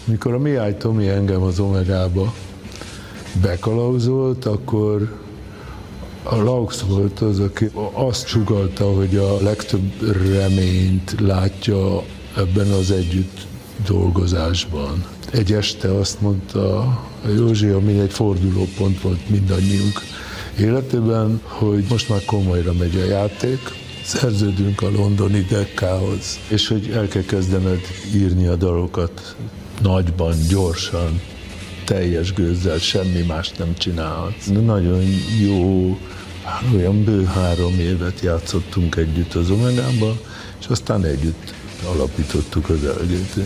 Mikor a Mihály Tomi engem az Omegába bekalauzolt, akkor a Laux volt az, aki azt sugallta, hogy a legtöbb reményt látja ebben az együtt dolgozásban. Egy este azt mondta Józsi, ami egy fordulópont volt mindannyiunk életében, hogy most már komolyra megy a játék, szerződünk a londoni Deccahoz, és hogy el kell kezdened írni a dalokat nagyban, gyorsan, teljes gőzzel, semmi mást nem csinálhatsz. Nagyon jó, olyan bő 3 évet játszottunk együtt az Omegában, és aztán együtt alapítottuk az LGT-t.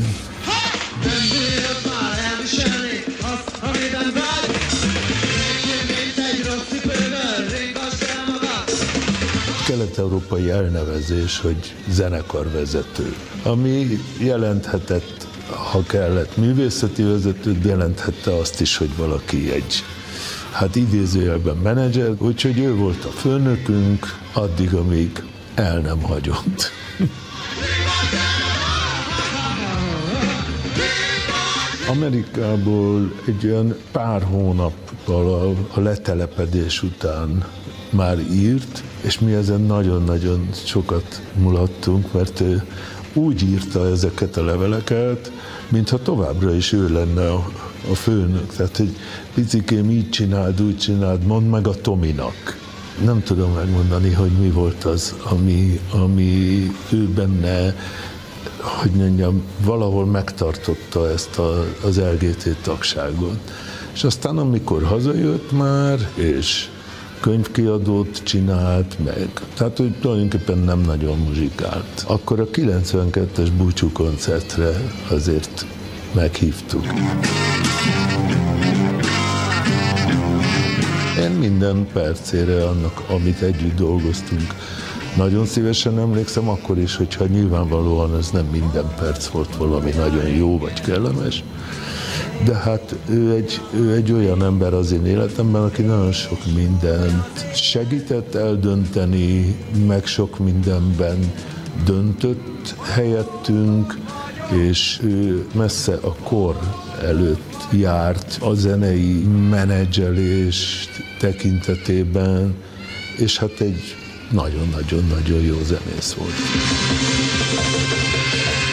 Kelet-európai elnevezés, hogy zenekarvezető, ami jelenthetett, ha kellett, művészeti vezetőt, jelenthette azt is, hogy valaki egy, idézőjelben menedzser, úgyhogy ő volt a főnökünk addig, amíg el nem hagyott. Amerikából egy olyan pár hónappal a letelepedés után már írt, és mi ezen nagyon-nagyon sokat mulattunk, mert ő úgy írta ezeket a leveleket, mintha továbbra is ő lenne a főnök. Tehát, hogy picikém így csináld, úgy csináld, mondd meg a Tominak. Nem tudom megmondani, hogy mi volt az, ami ő benne, hogy mondjam, valahol megtartotta ezt az LGT tagságot. És aztán, amikor hazajött már, és könyvkiadót csinált meg, tehát hogy tulajdonképpen nem nagyon muzsikált. Akkor a 92-es búcsú koncertre azért meghívtuk. Én minden percére annak, amit együtt dolgoztunk, nagyon szívesen emlékszem, akkor is, hogyha nyilvánvalóan ez nem minden perc volt valami nagyon jó vagy kellemes, de hát ő egy olyan ember az én életemben, aki nagyon sok mindent segített eldönteni, meg sok mindenben döntött helyettünk, és ő messze a kor előtt járt a zenei menedzselés tekintetében, és hát egy nagyon-nagyon-nagyon jó zenész volt.